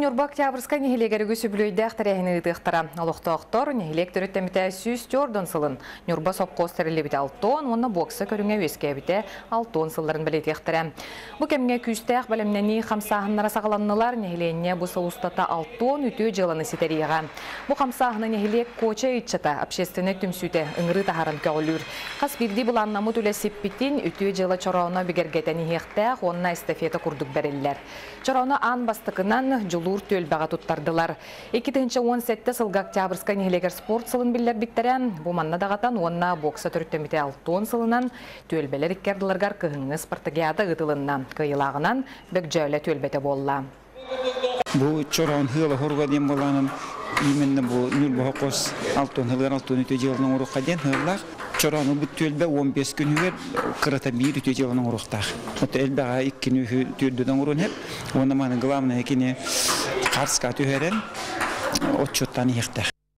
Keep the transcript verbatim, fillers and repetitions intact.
Нюрба Октябрьска нехилегерігі сөбілөйдәқ тәрәхіні ұтықтара. Олықтақтар нехилек түріттәміті сүз тёрдон сылын. Нюрба соққос тәрілі біті алтон, онына боксы көріңе өске біті алтон сылларын білетектірі. Бұ кәмге күстәқ бәлімнені қамсағынлара сағаланнылар нехиленне бұ сылыстата алтон үті жыланы сетериға. Бұ қамсағыны нехилек коча үтчата общественный түмсүйті үңірі тахарын кәулір. Қас бірді бұл аннамы түләсіп бітін үті жылы чорауына бігергетені хектәқ, онына эстафета күрдік бәрелілер. Чорауына ан бастықынан жылур төлбәға тұттардылар. екі мың он жеті сылға Октябрьска нехилегер спорт сылын білер біктерен, бұ манна дағатан онына бокса түріттеміте алтон сылынан төлбелер иккерділергар кығыңы спартагиада ғытылынан, кыйылағынан бөк жөйлі төлбеті болла. Бұ чораун хылы хорға дем боланын, именно бұ нүл бұқос алтон хылғар алтон үте жылының ұрыққа ден хыллақ. Чораны бұт төлбе он бес күн үйер қырата бір үте жылының ұрықтақ. Оты әлбәға екі күн төлдідің ұрын хеп, оны маны главное екене қарсқа түйерен отчеттан еқтақ.